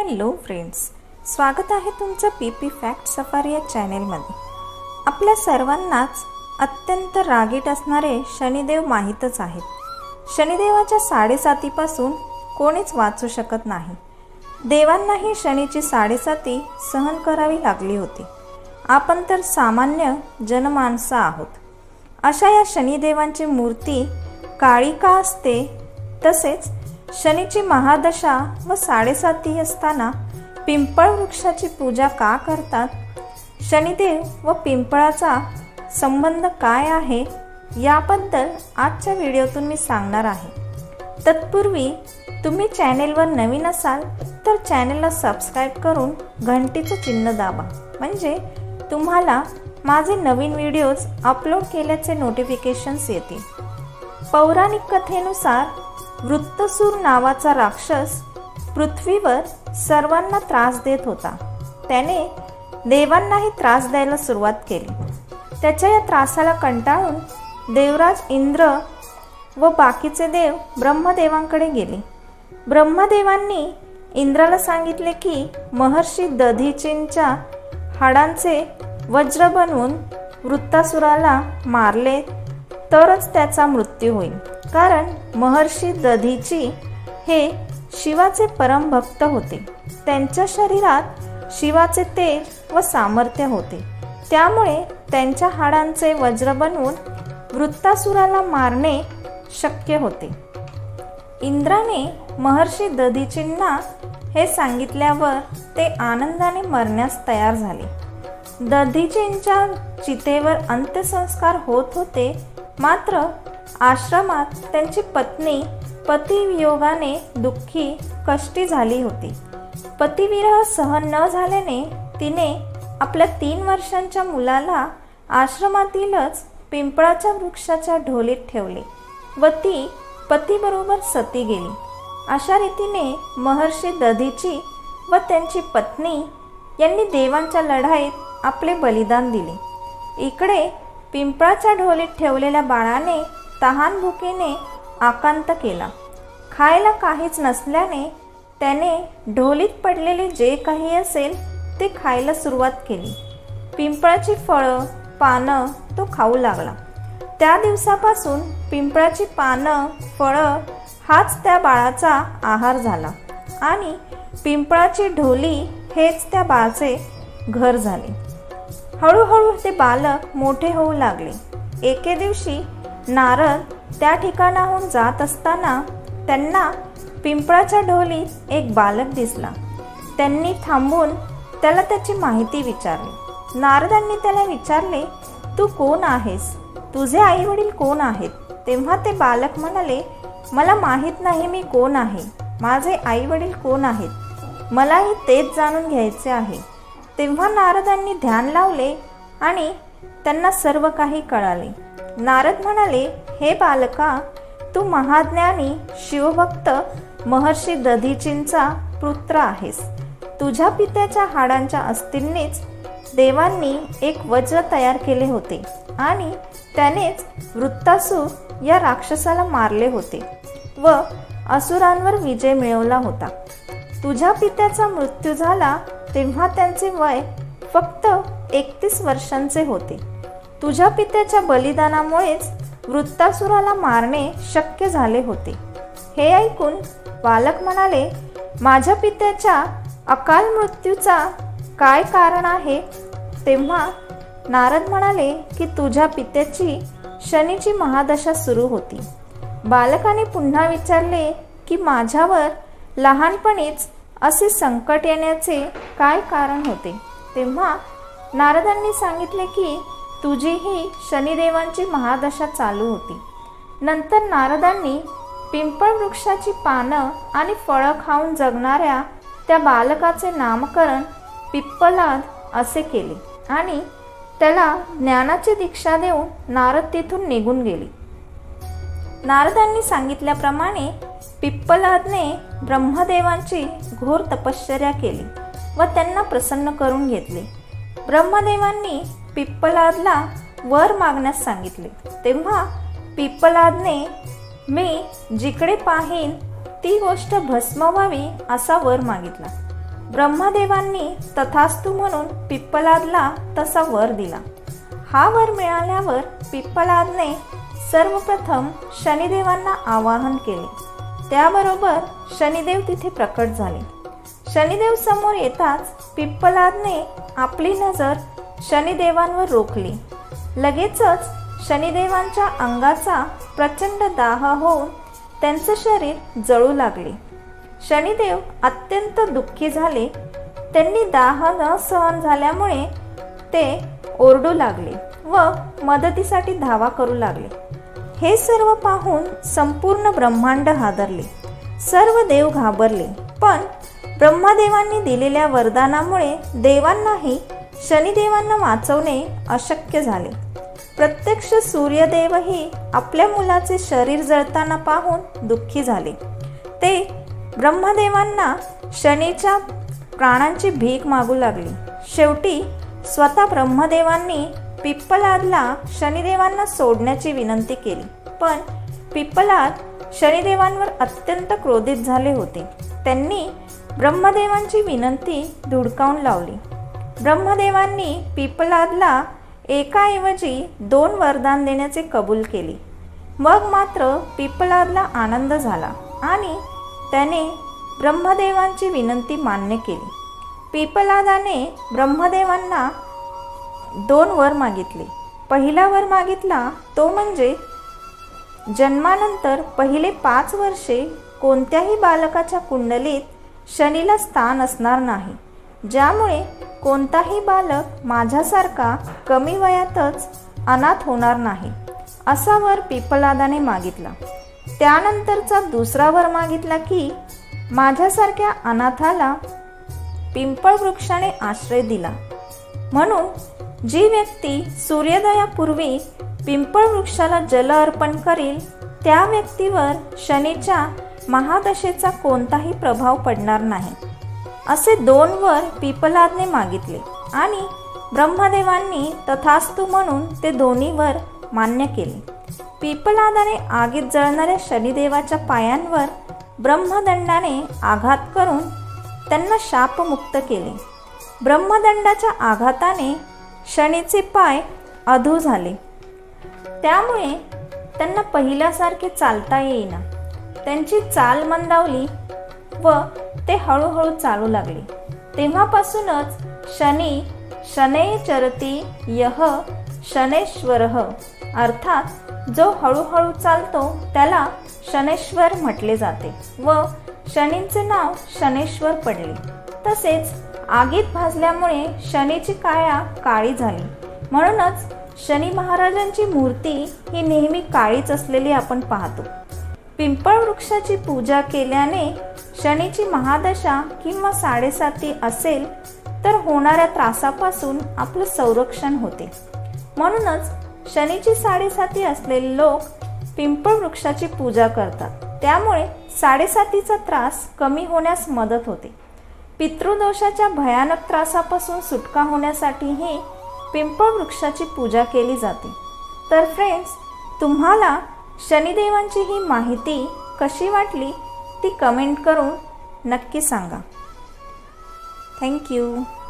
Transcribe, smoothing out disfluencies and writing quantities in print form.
Hello friends, स्वागत आहे तुमचं पीपी फॅक्ट सफारी या चॅनेलमध्ये। आपल्या सर्वांनाच अत्यंत रागीट असणारे शनिदेव माहीतच आहेत। शनिदेवाच्या 7.5 कोणीच वाचू शकत नाही। देवांनाही शनीची 7.5 सहन करावी लागली होती। आपण तर सामान्य जनमानसं आहोत। अशा या शनिदेवांची मूर्ती काळी का असते, तसेच शनीची महादशा व 7.5 असताना पिंपळ वृक्षाची पूजा का करतात, शनिदेव व पिंपळाचा संबंध काय आहे याबद्दल आजच्या व्हिडिओतून मी सांगणार आहे। तत्पूर्वी तुम्ही चॅनेलवर नवीन असाल तर चॅनेलला सबस्क्राइब करून घंटीचं चिन्ह दाबा, म्हणजे तुम्हाला माझे नवीन व्हिडिओज अपलोड केल्याचे नोटिफिकेशन्स येतील। पौराणिक कथेनुसार वृत्तसूर नावाचा राक्षस पृथ्वीवर सर्वांना त्रास देत होता। त्याने देवांनाही त्रास द्यायला सुरुवात केली। त्याच्या या त्रासाला कंटाळून देवराज इंद्र व बाकीचे देव ब्रह्मदेवांकडे गेले। ब्रह्मदेवांनी इंद्राला सांगितले की महर्षी दधीचींच्या हाडांचे वज्र बनवून वृत्तासुराला मारले तरच त्याचा मृत्यू होईल, कारण महर्षी दधीची हे शिवाचे परम भक्त होते। त्यांच्या शरीरात शिवाचे तेज व सामर्थ्य होते, त्यामुळे त्यांच्या हाडांचे वज्र बनवून वृत्तासुराला मारणे शक्य होते। इंद्राने महर्षी दधीचींना हे सांगितल्यावर ते आनंदाने मरण्यास तयार झाले। दधीचींच्या चितेवर अंत्यसंस्कार होत होते, मात्र आश्रमात त्यांची पत्नी पतिवियोगाने दुःखी कष्टी झाली होती। पतिविरह सहन न झाल्याने तिने आपल्या 3 वर्षांच्या मुलाला आश्रमातीलच पिंपळाच्या वृक्षाच्या ढोलीत ठेवले व ती पतीबरोबर सती गेली। अशा रीतीने महर्षी दधीची व त्यांची पत्नी यांनी देवांच्या लढाईत आपले बलिदान दिले। इकडे पिंपळाच्या ढोलीत ठेवलेल्या बाळाने तहान भुकेने आकांत केला। खायला काहीच नसल्याने त्याने ढोलीत पडलेले जे काही असेल ते खायला सुरुवात केली। पिंपळाची फळं पानं तो खाऊ लागला। त्या दिवसापासून पिंपळाची पानं फळं हाच त्या बाळाचा आहार झाला आणि पिंपळाची ढोली हेच त्या बाळाचे घर झाले। हळूहळू ते बालक मोठे होऊ लागले। एके दिवशी नारद त्या ठिकाणाहून जात असताना त्यांना पिंपळाच्या ढोलीत एक बालक दिसला। त्यांनी थांबून त्याला त्याची माहिती विचारली। नारदांनी त्याला विचारले, तू कोण आहेस, तुझे आई वडील कोण आहेत? तेव्हा ते बालक म्हणाले, मला माहीत नाही मी कोण आहे, माझे आई वडील कोण आहेत, मलाही तेच जाणून घ्यायचे आहे। तेव्हा नारदांनी ध्यान लावले आणि त्यांना सर्व काही कळाले। नारद म्हणाले, हे बालका, तू महाज्ञानी शिवभक्त महर्षी दधीचींचा पुत्र आहेस। तुझ्या पित्याच्या हाडांच्या अस्थिंनीच देवांनी एक वज्र तयार केले होते आणि त्यानेच वृत्तासुर या राक्षसाला मारले होते व असुरांवर विजय मिळवला होता। तुझ्या पित्याचा मृत्यू झाला तेव्हा त्यांचे वय फक्त 31 वर्षांचे होते। तुझ्या पित्याच्या बलिदानामुळेच वृत्तासुराला मारणे शक्य झाले होते। हे ऐकून बालक म्हणाले, माझ्या पित्याच्या अकाल मृत्यूचा काय कारण आहे? तेव्हा नारद म्हणाले की तुझ्या पित्याची शनीची महादशा सुरू होती। बालकाने पुन्हा विचारले की माझ्यावर लहानपणीच असे संकट येण्याचे काय कारण होते? तेव्हा नारदांनी सांगितले की तुझी ही शनिदेवांची महादशा चालू होती। नंतर नारदांनी पिंपळ वृक्षाची पानं आणि फळं खाऊन जगणाऱ्या त्या बालकाचे नामकरण पिप्पलाद असे केले आणि त्याला ज्ञानाची दीक्षा देऊन नारद तिथून निघून गेले। नारदांनी सांगितल्याप्रमाणे पिप्पलादने ब्रह्मदेवांची घोर तपश्चर्या केली व त्यांना प्रसन्न करून घेतले। ब्रह्मदेवांनी पिप्पलादला वर मागण्यास सांगितले। तेव्हा पिप्पलादने मी जिकडे पाहीन ती गोष्ट भस्म व्हावी असा वर मागितला। ब्रह्मदेवांनी तथास्तु म्हणून पिप्पलादला तसा वर दिला. हा वर मिळाल्यावर पिप्पलादने सर्वप्रथम शनिदेवांना आवाहन केले. त्याबरोबर शनिदेव तिथे प्रकट झाले. शनिदेव समोर येताच पिप्पलादने आपली नजर शनिदेवांवर रोखली. लगेचच शनिदेवांच्या अंगाचा प्रचंड दाह होऊन त्यांचे शरीर जळू लागले. शनिदेव अत्यंत दुःखी झाले. त्यांनी दाह न सहन झाल्यामुळे ते ओरडू लागले व मदतीसाठी धावा करू लागले. हे सर्व पाहून संपूर्ण ब्रह्मांड हादरले. सर्व देव घाबरले. पण ब्रह्मदेवांनी दिलेल्या वरदानामुळे देवांनाही शनिदेवांना वाचवणे अशक्य झाले. प्रत्यक्ष सूर्यदेवही आपल्या मुलाचे शरीर जळताना पाहून दुःखी झाले. ते ब्रह्मदेवांना शनीच्या प्राणांची भीक मागू लागले. शेवटी स्वतः ब्रह्मदेवांनी पिप्पलादला शनिदेवांना सोडण्याची विनंती केली. पण पिप्पलाद शनिदेवांवर अत्यंत क्रोधित झाले होते. त्यांनी ब्रह्मदेवांची विनंती धुडकावून लावली. ब्रह्मदेवांनी पिप्पलादला एकाऐवजी 2 वरदान देण्याचे कबूल केले. मग मात्र पिप्पलादला आनंद झाला आणि त्याने ब्रह्मदेवांची विनंती मान्य केली. पिप्पलादाने ब्रह्मदेवांना 2 वर मागितले. पहिला वर मागितला तो म्हणजे जन्मानंतर पहिले 5 वर्षे कोणत्याही बालकाच्या कुंडलीत शनीला स्थान असणार नाही, ज्यामुळे कोणताही बालक माझ्यासारखा कमी वयातच अनाथ होणार नाही, असा वर पिप्पलादाने मागितला. त्यानंतरचा दुसरा वर मागितला की माझ्यासारख्या अनाथाला पिंपळ वृक्षाने आश्रय दिला, म्हणून जी व्यक्ती सूर्योदयापूर्वी पिंपळ वृक्षाला जल अर्पण करील त्या व्यक्तीवर शनीच्या महादशेचा कोणताही प्रभाव पडणार नाही, असे 2 वर पिप्पलादने मागितले आणि ब्रह्मदेवांनी तथास्तु म्हणून ते दोन्ही वर मान्य केले. पिप्पलादाने आगीत जळणाऱ्या शनिदेवाच्या पायांवर ब्रह्मदंडाने आघात करून त्यांना शापमुक्त केले. ब्रह्मदंडाच्या आघाताने शनीचे पाय अधू झाले. त्यामुळे त्यांना पहिल्यासारखे चालता येईना. त्यांची चाल मंदावली व ते हळूहळू चालू लागले. तेव्हापासूनच शनी शनैः चरति यः शनैश्वरः अर्थात जो हळूहळू चालतो त्याला शनैश्वर म्हटले जाते व शनींचे नाव शनैश्वर पडले. तसेच आगीत भाजल्यामुळे शनीची काया काळी झाली, म्हणूनच शनी महाराजांची मूर्ती ही नेहमी काळीच असलेली आपण पाहतो. पिंपळ वृक्षाची पूजा केल्याने शनीची महादशा किंवा 7.5 असेल तर होणाऱ्या त्रासापासून आपलं संरक्षण होते. म्हणूनच शनीची 7.5 असलेले लोक पिंपळ वृक्षाची पूजा करतात. त्यामुळे 7.5चा त्रास कमी होण्यास मदत होते. पितृदोषाच्या भयानक त्रासापासून सुटका होण्यासाठीही पिंपळ वृक्षाची पूजा केली जाते. तर फ्रेंड्स, तुम्हाला शनिदेवांची ही माहिती कशी वाटली ती कमेंट करून नक्की सांगा. थँक्यू.